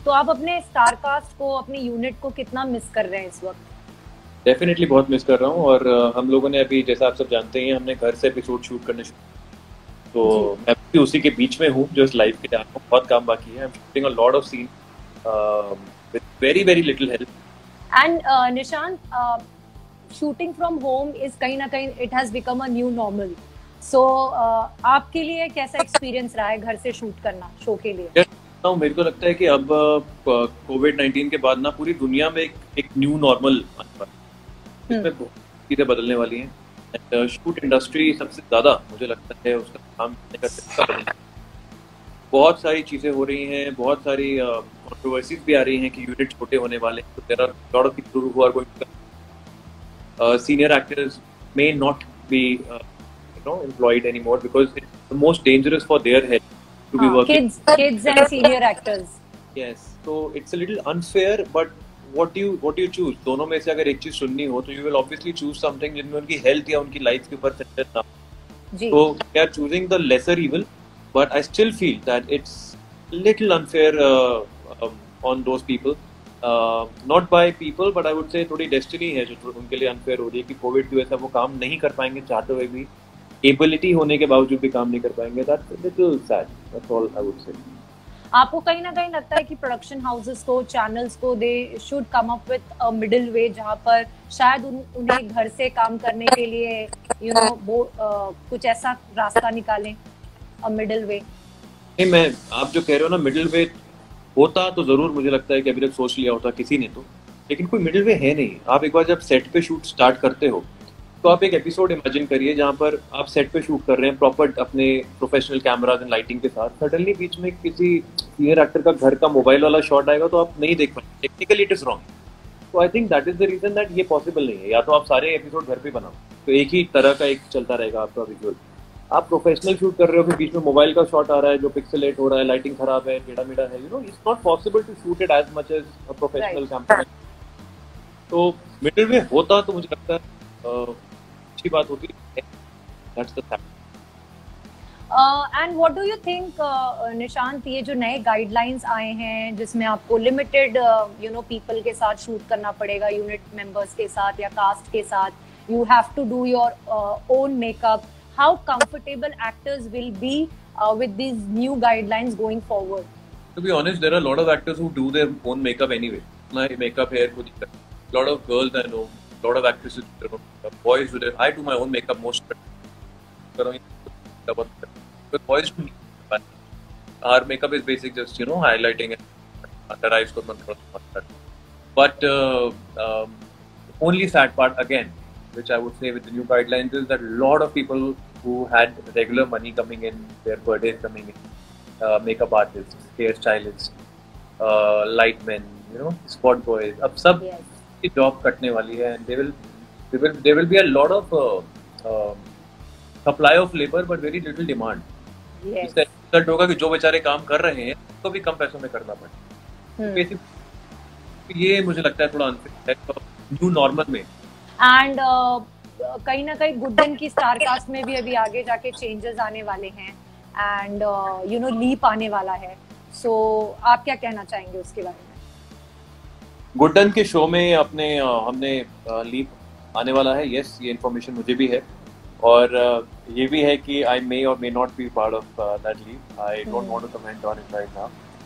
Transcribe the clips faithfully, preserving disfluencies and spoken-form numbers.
तो आप अपने स्टार कास्ट को, अपने यूनिट को कितना मिस कर रहे हैं इस वक्त? डेफिनेटली बहुत मिस कर रहा हूँ। और uh, हम लोगों ने अभी, जैसा आप सब जानते हैं, हमने घर से एपिसोड शूट करने शुरू, तो जी। मैं भी उसी के बीच में हूँ जो इस लाइव के लिए आया हूँ। बहुत काम बाकी है। I am shooting a lot of scene with very very little help. And Nishant, shooting from home is कहीं ना कहीं it has become a new normal. So आपके लिए कैसा एक्सपीरियंस रहा है घर से शूट करना शो के लिए? Yes, तो मेरे को लगता है कि अब कोविड नाइन्टीन के बाद ना पूरी दुनिया में एक, एक न्यू नॉर्मल आने वाला है, इसमें बहुत चीज़ें बदलने वाली हैं। एंड शूट इंडस्ट्री सबसे ज़्यादा मुझे लगता है उसका काम करने का तरीका बदलना। बहुत सारी चीज़ें हो रही हैं, बहुत सारी कंट्रोवर्सीज भी आ रही हैं कि यूनिट छोटे होने वाले हैं, तो there are lot of people who are going, senior actors may not be you know employed anymore because it's the most dangerous for their health to be working. Kids, kids and senior actors. Yes, so it's a little unfair, but what do you what do you choose? दोनों में से अगर एक चीज चुननी हो तो you will obviously choose something जिनमें उनकी health या उनकी life के ऊपर सेंटर ना हो। जी। So they are choosing the lesser evil, but I still feel that it's little unfair uh, um, on those people. Uh, not by people, but I would say थोड़ी destiny है जो उनके लिए unfair हो रही है कि कोविड की वजह से वो काम नहीं कर पाएंगे चाहते हुए भी, एबिलिटी होने के बावजूद भी काम नहीं कर पाएंगे। That's a little sad. That's all I would say. आपको कहीं ना कहीं लगता है कि प्रोडक्शन हाउसेस को, चैनल्स को, they should come up with a middle way जहां पर शायद उन, उन्हें घर से काम करने के लिए यू नो वो uh, कुछ ऐसा रास्ता निकालें, अ मिडिल वे? नहीं, मैं आप जो कह रहे हो ना मिडिल वे होता तो जरूर मुझे लगता है कि अभी तक सोच लिया होता किसी ने तो, लेकिन कोई मिडिल वे है नहीं। आप एक बार जब सेट पे शूट स्टार्ट करते हो तो आप एक एपिसोड इमेजिन करिए जहाँ पर आप सेट पे शूट कर रहे हैं प्रॉपर अपने प्रोफेशनल कैमराज एंड लाइटिंग के साथ। सडनली बीच में किसी सीनियर एक्टर का घर का मोबाइल वाला शॉट आएगा तो आप नहीं देख पाएंगे। Technically it is wrong. तो I think that is the reason that ये पॉसिबल नहीं है। या तो आप सारे एपिसोड घर पे बनाओ तो एक ही तरह का एक चलता रहेगा आपका विजुअल। आप प्रोफेशनल शूट कर रहे हो फिर बीच में मोबाइल का शॉट आ रहा है जो पिक्सेलेट हो रहा है, लाइटिंग खराब है, टेढ़ा मेढ़ा है, you know it's not possible to shoot it as much as a professional camera. तो मिडिल वे होता तो मुझे लगता है अच्छी बात होती है। That's the fact. And what do you think Nishant, ये जो नए गाइडलाइंस आए हैं जिसमें आपको लिमिटेड यू नो पीपल के साथ शूट करना पड़ेगा, यूनिट मेंबर्स के साथ या कास्ट के साथ, you have to do your own makeup, how comfortable actors will be with these new guidelines going forward? To be honest, there are a lot of actors who do their own makeup anyway. My makeup hair खुद ही करता हूँ. A lot of girls I know, a lot of actresses do their own makeup. Boys do their, I do my own makeup most. But boys do need. Our makeup is basic, just you know highlighting and under eyes को मत करो. But uh, um, only sad part again, which I would say with the new guidelines, is that a lot of people who had regular money coming in, their birthdays coming in, uh, makeup artists, hairstylists, uh, lightmen, you know, spot boys, अब सब की job कटने वाली है, and they will, they will, there will be a lot of uh, uh, supply of labor but very little demand. Yes. इसका result होगा कि जो बेचारे काम कर रहे हैं उनको भी कम पैसों में करना पड़े। hmm. ये मुझे लगता है थोड़ा अनफेयर है न्यू नॉर्मल में। एंड uh, कहीं ना कहीं गुड्डन की स्टार कास्ट में भी अभी आगे जाके चेंजेस आने वाले हैं एंड यू नो लीप आने वाला है। सो so, आप क्या कहना चाहेंगे उसके बारे में? गुड्डन के शो में अपने uh, हमने लीप uh, आने वाला है। यस, ये इन्फॉर्मेशन मुझे भी है और uh, ये भी है कि आई मे और may not be part of that leap. I don't want to comment on it right now,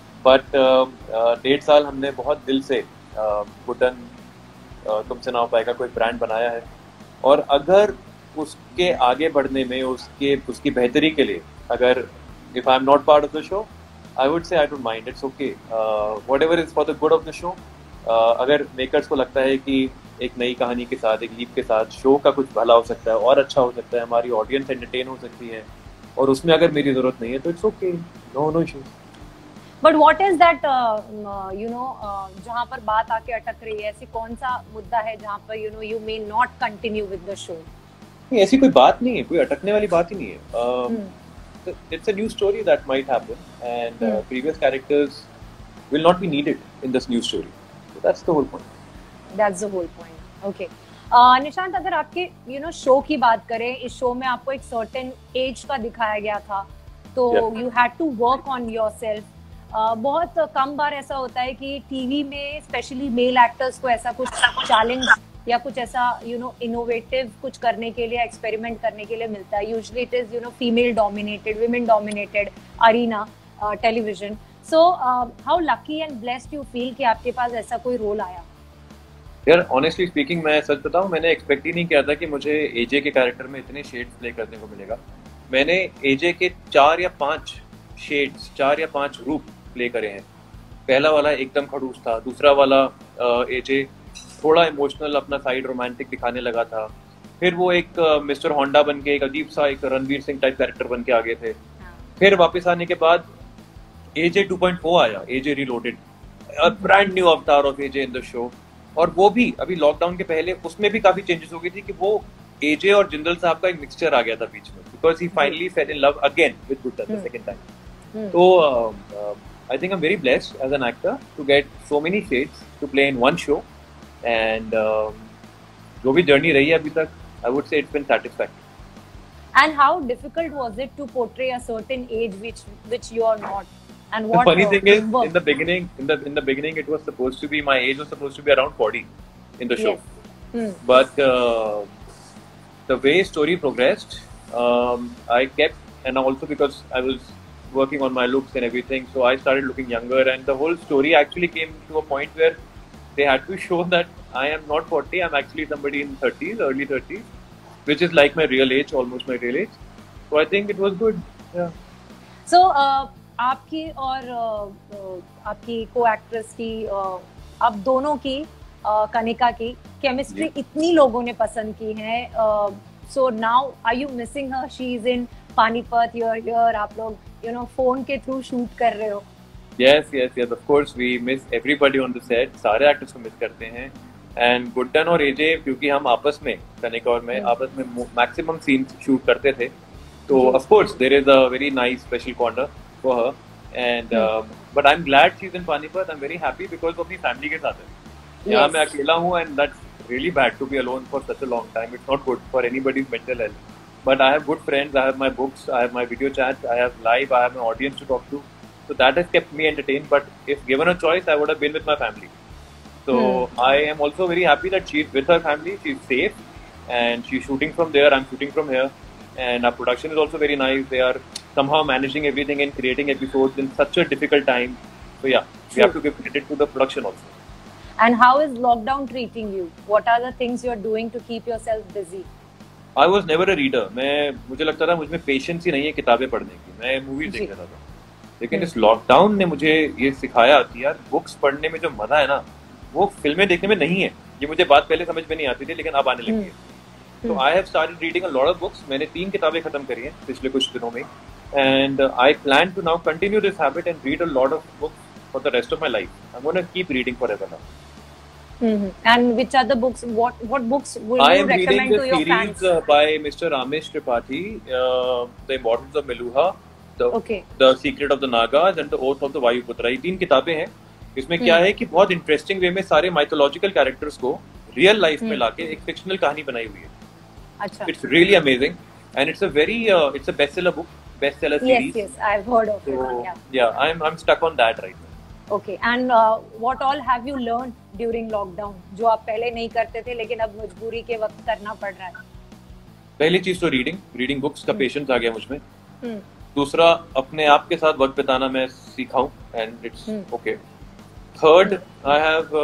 but डेढ़ साल हमने बहुत दिल से गुड्डन uh, uh, तुमसे ना हो पाएगा कोई ब्रांड बनाया है और अगर उसके आगे बढ़ने में उसके उसकी बेहतरी के लिए अगर if I am not part of the show I would say I don't mind, it's okay, whatever is for the good of the show. अगर मेकर्स को लगता है कि एक नई कहानी के साथ, एक लीप के साथ शो का कुछ भला हो सकता है और अच्छा हो सकता है, हमारी ऑडियंस एंटरटेन हो सकती है और उसमें अगर मेरी जरूरत नहीं है तो it's okay, no no issues. But what is that you know जहां पर बात आके अटक रही है, ऐसी कौन सा मुद्दा है जहां पर you know you may not continue with the show? नहीं, ऐसी कोई बात नहीं है, कोई अटकने वाली बात ही नहीं है। It's a new story that might happen and previous characters will not be needed in this new story, so that's the whole point. That's the whole point. Okay Nishant, अगर आपके यू नो शो की बात करें, इस show में आपको एक certain age का दिखाया गया था तो you had to work on yourself. uh, बहुत कम बार ऐसा होता है कि टीवी में स्पेशली मेल एक्टर्स को ऐसा कुछ चैलेंज या कुछ ऐसा यू नो इनोवेटिव कुछ करने के लिए, एक्सपेरिमेंट करने के लिए मिलता है. Usually it is you know female dominated, women dominated arena television. So how lucky and blessed you feel कि आपके पास ऐसा कोई रोल आया? यार ऑनेस्टली स्पीकिंग, मैं सच बताऊं, मैंने एक्सपेक्ट ही नहीं किया था कि मुझे एजे के कैरेक्टर में इतने शेड्स प्ले करने को मिलेगा. मैंने एजे के चार या पांच शेड्स, चार या पांच रूप प्ले करे हैं. पहला वाला एकदम खड़ूस था, दूसरा वाला एजे थोड़ा इमोशनल, अपना साइड रोमांटिक दिखाने लगा था. फिर वो एक मिस्टर होंडा बन के एक अजीब सा एक रणवीर सिंह टाइप कैरेक्टर बन के आगे थे. फिर वापस आने के बाद एजे टू पॉइंट ओ आया, AJ reloaded, a brand new avatar of AJ in the show. और वो भी अभी लॉकडाउन के पहले उसमें भी काफी चेंजेस हो गई थी कि वो एजे और जिंदल साहब का एक मिक्सचर आ गया था बीच में, because he finally fell in love again with Gudda the second time. तो I think I am very blessed as an actor to get so many shades to play in one show. And जो भी journey रही है अभी तक, I would say it's been satisfactory. And how difficult was it to portray a certain age which which you are not? And what the funny thing is, work? in the beginning, in the in the beginning, it was supposed to be my age was supposed to be around forty in the show. Yes. Hmm. But uh, the way story progressed, um, I kept, and also because I was working on my looks and everything, so I started looking younger. And the whole story actually came to a point where they had to show that I am not forty. I'm actually somebody in thirties, early thirties, which is like my real age, almost my real age. So I think it was good. Yeah. So. Uh, आपकी और आपकी को actress की, आप दोनों की, कनिका की chemistry इतनी लोगों ने पसंद की है. So now are you missing her? She is in Panipat, you are here, आप लोग यू नो फोन के थ्रू शूट कर रहे हो. Yes yes yes, of course we miss everybody on the set. सारे एक्टर्स को मिस करते हैं. एंड गुड्डन और एजे, क्योंकि हम आपस में, कनिका और मैं आपस में मैक्सिमम सीन्स शूट करते थे, तो of course there is a very nice special corner for her. And uh, but I'm glad she's in Panipat. I'm very happy because of the family के साथ है. यहाँ मैं अकेला हूँ, and that's really bad to be alone for such a long time. It's not good for anybody's mental health. But I have good friends. I have my books. I have my video chats. I have live. I have my audience to talk to. So that has kept me entertained. But if given a choice, I would have been with my family. So hmm. I am also very happy that she's with her family. She's safe, and she's shooting from there. I'm shooting from here. And our production is also very nice. They are somehow managing everything and creating episodes in such a difficult time. So yeah, we have to give credit to the production also. And how is lockdown treating you? What are the things you are doing to keep yourself busy? I was never a reader. मैं मुझे लगता था मुझ में patience ही नहीं है किताबें पढ़ने की. मैं मूवीज देख रहा था. लेकिन इस लॉकडाउन ने मुझे ये सिखाया कि यार बुक्स पढ़ने में जो मजा है ना, वो फिल्में देखने में नहीं है. ये मुझे बात पहले समझ में नहीं आती थी, लेकिन अब आने लगी है. So I have started reading a lot of books. मैंने तीन किताबें खत्म करी हैं पिछले कुछ दिनों में. And uh, I plan to now continue this habit and read a lot of books for the rest of my life. I'm going to keep reading forever now. Mm-hmm. And which are the books? What what books will I you recommend to your fans? I am reading the series uh, by Mister Ramesh Tripathi, uh, The Immortals of Meluha, the, okay. the Secret of the Nagas, and The Oath of the Vayuputra. ये तीन किताबें हैं. इसमें क्या है कि बहुत interesting way में सारे माइथोलॉजिकल कैरेक्टर्स को रियल लाइफ में लाके एक फिक्शनल कहानी बनाई हुई है. अच्छा. It's really amazing, and it's a very uh, it's a bestseller book, bestseller series. Yes, yes, I've heard of so, it. Yeah. Yeah, I'm I'm stuck on that right now. Okay, and uh, what all have you learned during lockdown? जो आप पहले नहीं करते थे, लेकिन अब मजबूरी के वक्त करना पड़ रहा है. पहली चीज तो रीडिंग, रीडिंग बुक्स का पेशेंस आ गया मुझमें. दूसरा, अपने आप के साथ वक्त बिताना मैं सीखा हूँ, and it's okay. Third, I have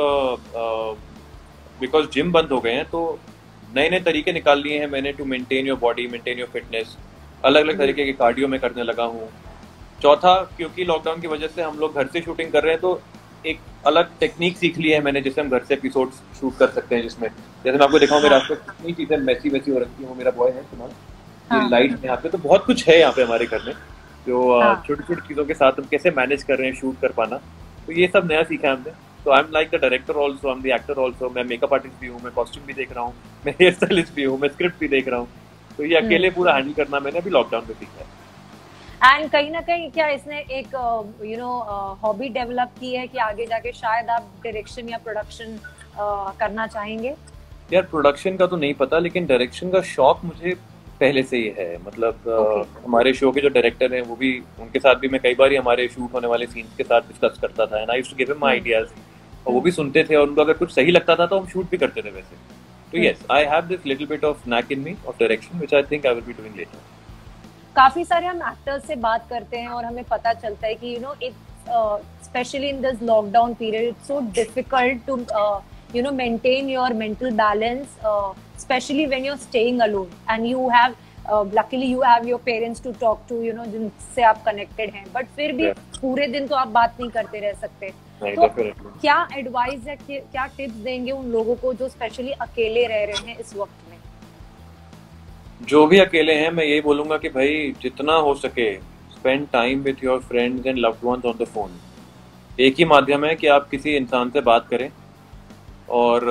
because gym बंद हो गए हैं, तो नए नए तरीके निकाल लिए हैं मैंने to maintain your body, maintain your fitness. अलग अलग तरीके के कार्डियो में करने लगा हूँ. चौथा, क्योंकि लॉकडाउन की वजह से हम लोग घर से शूटिंग कर रहे हैं, तो एक अलग टेक्निक सीख ली है मैंने, जिससे हम घर से एपिसोड शूट कर सकते हैं. जिसमें जैसे मैं आपको दिखाऊं, मेरे आसपास कितनी चीजें मैसी वैसी हो रखी है. मेरा बॉय है सुना, लाइट यहाँ पे, तो बहुत कुछ है यहाँ पे हमारे घर में, जो छोटी छोटी चीजों के साथ हम कैसे मैनेज कर रहे हैं शूट कर पाना. तो ये सब नया सीखा है हमने. So I'm like the director also, I'm the actor also. मैं मेकअप आर्टिस्ट भी हूँ, मैं कॉस्ट्यूम भी देख रहा हूँ, मैं हेयर स्टाइलिस्ट भी हूँ, मैं स्क्रिप्ट भी देख रहा हूँ. तो ये अकेले पूरा हैंडल करना मैंने अभी लॉकडाउन में सीखा है. एंड कहीं ना कहीं क्या इसने एक यू नो हॉबी डेवलप की है कि आगे जाके शायद आप डायरेक्शन या प्रोडक्शन uh, करना चाहेंगे? यार प्रोडक्शन का तो नहीं पता, लेकिन डायरेक्शन का शौक मुझे पहले से ही है, मतलब Okay. uh, हमारे शो के जो डायरेक्टर हैं वो भी, उनके साथ भी मैं कई बार ही हमारे शूट होने वाले सीन्स के साथ डिस्कस करता था, and I used to give him my ideas, और वो भी सुनते थे, और उनको अगर कुछ सही लगता था तो हम शूट भी करते थे वैसे. तो yes, I have this little bit of knack in me of direction which I think I will be doing later. काफी सारे हम एक्टर्स से बात करते हैं और हमें पता चलता है कि you know it's specially in this lockdown period it's so difficult to you know maintain your mental balance, uh, especially when you're staying alone and you have uh, luckily you have your parents to talk to, you know जिनसे आप connected हैं, but फिर भी Yeah. पूरे दिन तो आप बात नहीं करते रह सकते. नहीं, तो definitely. क्या एडवाइस है, कि- क्या टिप्स देंगे उन लोगों को जो स्पेशली अकेले रह रहे हैं इस वक्त में? जो भी अकेले हैं, मैं यही बोलूंगा कि भाई जितना हो सके spend time with your friends and loved ones on the phone. एक ही माध्यम है कि आप किसी इंसान से बात करें, और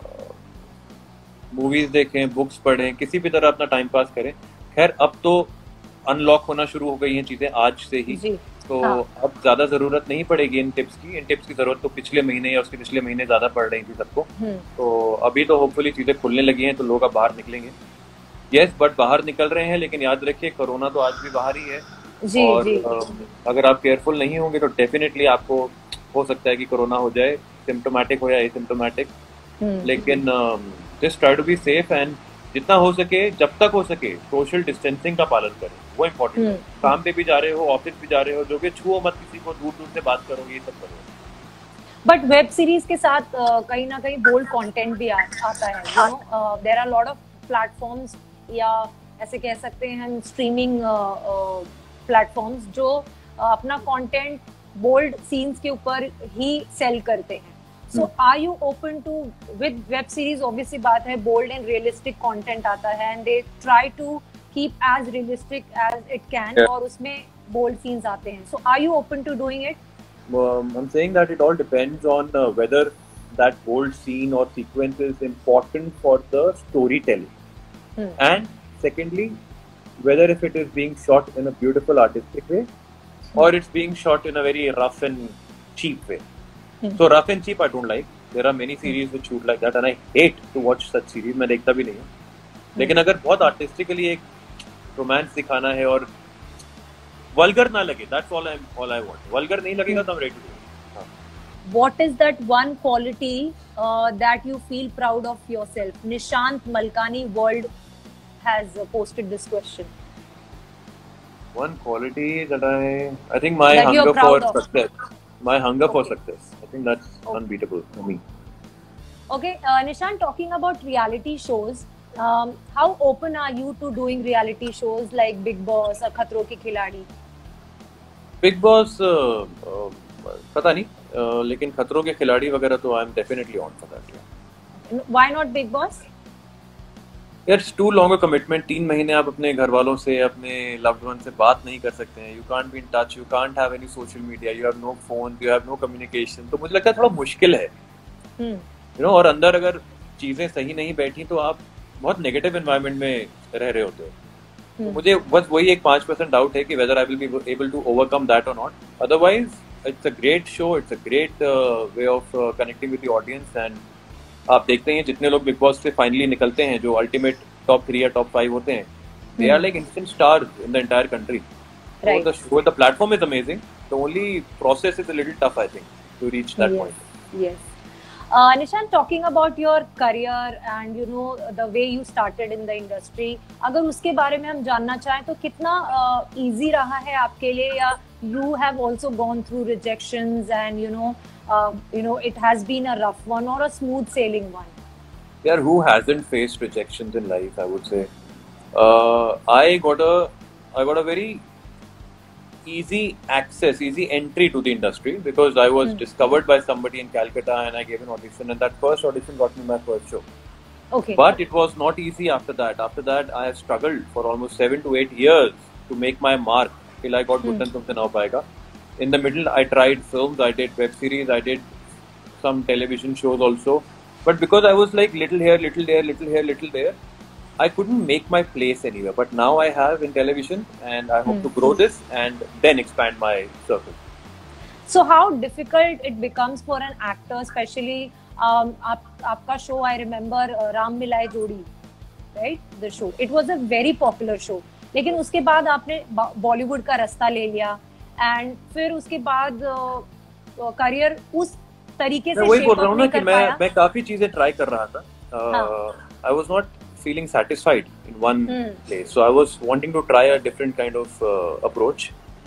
मूवीज uh, देखें, बुक्स पढ़ें, किसी भी तरह अपना टाइम पास करें. खैर अब तो अनलॉक होना शुरू हो गई हैं चीजें आज से ही, जी. तो हाँ. अब ज्यादा जरूरत नहीं पड़ेगी इन टिप्स की. इन टिप्स की जरूरत तो पिछले महीने या उसके पिछले महीने ज्यादा पड़ रही थी सबको. तो अभी तो होपफुली चीजें खुलने लगी हैं, तो लोग अब बाहर निकलेंगे. यस, बट बाहर निकल रहे हैं, लेकिन याद रखिए कोरोना तो आज भी बाहर ही है. जी, और जी. uh, अगर आप केयरफुल नहीं होंगे तो डेफिनेटली आपको हो सकता है कि कोरोना हो जाए, सिम्टोमेटिक हो या एसिम्टोमेटिक. लेकिन just try to be safe, and जितना हो सके, जब तक हो सके, सोशल डिस्टेंसिंग का पालन करें. वो इम्पोर्टेंट है. काम पे भी जा रहे हो, ऑफिस भी जा रहे हो, जो कि छुओ मत किसी को, दूर दूर से बात करो, ये सब करो. बट वेब सीरीज के साथ uh, कहीं ना कहीं बोल्ड कंटेंट भी आ, आता है. You know there are lot of platforms, या ऐसे कह सकते हैं हम स्ट्रीमिंग प्लेटफॉर्म्स uh, uh, जो uh, अपना कंटेंट बोल्ड सीन्स के ऊपर ही सेल करते हैं. So are you open to, with web series obviously बात है, बोल्ड एंड रियलिस्टिक कंटेंट आता है, and they try to keep as realistic as it can, और उसमें बोल्ड सीन्स आते हैं. So are you open to doing इट? Um, I'm saying that it all depends on uh, whether that bold scene or sequence is important for the storytelling. Hmm. And secondly, whether if it is being shot in a beautiful artistic way, hmm. or it's being shot in a very rough and cheap way. Hmm. So rough and cheap I don't like. There are many series which shoot like that, and I hate to watch such series. मैं देखता भी नहीं हूँ. Hmm. लेकिन अगर बहुत artistically एक romance दिखाना है और वल्गर ना लगे, that's all I all I want. Vulgar नहीं लगेगा तो I'm ready to do it. What is that one quality uh, that you feel proud of yourself? Nishant Malkani World has uh, posted this question. One quality that I I think my that hunger for of. success. My hunger okay. for success. I think that's okay. unbeatable for me. Okay, uh, Nishant, talking about reality shows, um, how open are you to doing reality shows like Big Boss or Khatron Ke Khiladi? Bigg Boss पता नहीं, uh, लेकिन खतरों के खिलाड़ी वगैरह तो I am definitely on for that. Why not Bigg Boss? It's too long a commitment. तीन महीने आप अपने घर वालों से, अपने लव्ड वन से बात नहीं कर सकते हैं. You can't be in touch, you can't have any social media, you have no phone, you have no communication. तो मुझे लगता है थोड़ा मुश्किल है, यू नो. और अंदर अगर चीजें सही नहीं बैठी तो आप बहुत नेगेटिव एनवायरनमेंट में रह रहे होते हो. तो मुझे बस वही एक पांच परसेंट डाउट है कि whether I will be able to overcome that और not. Otherwise it's a great show, it's a great way of connecting with the audience. And आप देखते हैं जितने लोग बिग बॉस से फाइनली निकलते हैं, जो अल्टीमेट टॉप थ्री या टॉप फाइव होते हैं, they are like instant stars in the entire country. So the show, the platform is amazing. The only process is a little tough, I think, to reach that yes. point. Yes. Uh, Nishant, talking about your career and you know the way you started in the industry, अगर उसके बारे में हम जानना चाहें तो कितना uh, easy रहा है आपके लिए, या you have also gone through rejections and you know uh, you know it has been a rough one or a smooth sailing one? Yeah, who hasn't faced rejections in life? I would say. Uh, I got a I got a very easy access, easy entry to the industry because I was hmm. discovered by somebody in Calcutta and I gave an audition, and that first audition got me my first show. Okay. But it was not easy after that. After that, I have struggled for almost seven to eight years to make my mark till I got Guttan Tumse Now Payega. In the middle, I tried films, I did web series, I did some television shows also. But because I was like little here, little there, little here, little there, I couldn't make my place anywhere. But now I have in television, and I hope hmm. to grow this and then expand my circle. So how difficult it becomes for an actor, especially um, आप, आपका show I remember uh, Ram Milai Jodi, right, the show, it was a very popular show, लेकिन उसके बाद आपने बॉलीवुड का रास्ता ले लिया एंड फिर उसके बाद करियर uh, उस तरीके से वही बोल रहा हूँ ना कि मैं मैं काफी चीजें ट्राई कर रहा था. I was not feeling satisfied in one hmm. place, so I was wanting to try a different kind of uh, approach,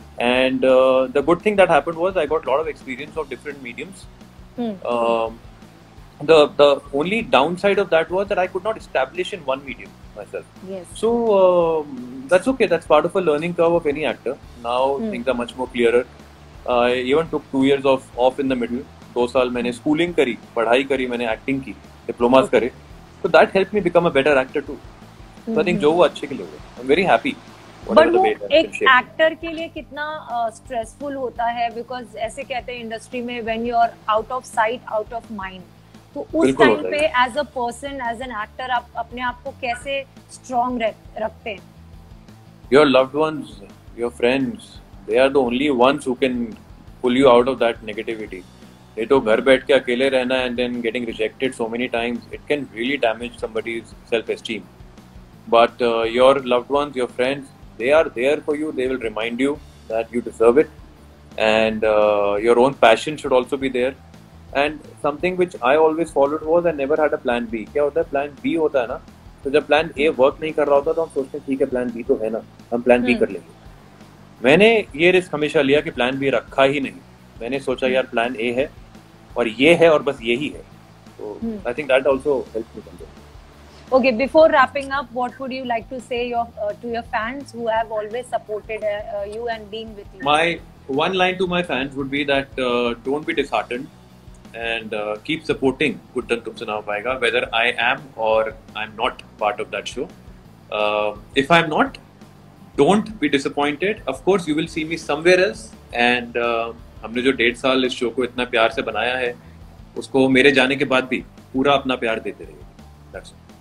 and uh, the good thing that happened was I got a lot of experience of different mediums. hmm. um, the the only downside of that was that I could not establish in one medium myself. Yes. So um, that's okay, that's part of a learning curve of any actor. Now hmm. things are much more clearer. I even took two years of off in the middle. दो साल मैंने schooling करी, पढ़ाई करी, मैंने acting की, diplomas okay. करे. So that helped me become a better actor too. So I think जो वो अच्छे के लिए हुए. I'm very happy. But वो एक एक्टर के लिए कितना स्ट्रेसफुल uh, होता है, बिकॉज ऐसे कहते हैं इंडस्ट्री में when you are out of sight, out of mind. तो उस टाइम पे as a person, as an actor, आप अपने आप को कैसे स्ट्रॉन्ग रखते हैं? Your loved ones, your friends, they are the only ones who can pull you out of that negativity. ये तो घर बैठ के अकेले रहना and then getting rejected so many times, it can really damage somebody's self-esteem. But uh, your loved ones, your friends, they are there for you. They will remind you that you deserve it, and uh, your own passion should also be there. And something which I always followed was I never had a plan B. क्या होता है? Plan B होता है ना, तो जब plan A work नहीं कर रहा होता तो हम सोचते हैं ठीक है plan B तो है ना, हम plan B कर लेंगे. मैंने ये रिस्क हमेशा लिया कि plan B रखा ही नहीं. मैंने सोचा यार plan A है और ये है और बस यही है. So hmm. I think that also helped me somewhere. Okay, before wrapping up, what would you like to say your, uh, to your fans who have always supported uh, you and been with you? My one line to my fans would be that uh, don't be disheartened and uh, keep supporting Guddan Tumse Na Ho Payega, whether I am or I'm not part of that show. Uh, if I'm not, don't be disappointed. Of course, you will see me somewhere else. And uh, हमने जो डेढ़ साल इस show को इतना प्यार से बनाया है, उसको मेरे जाने के बाद भी पूरा अपना प्यार देते रहिए. That's all.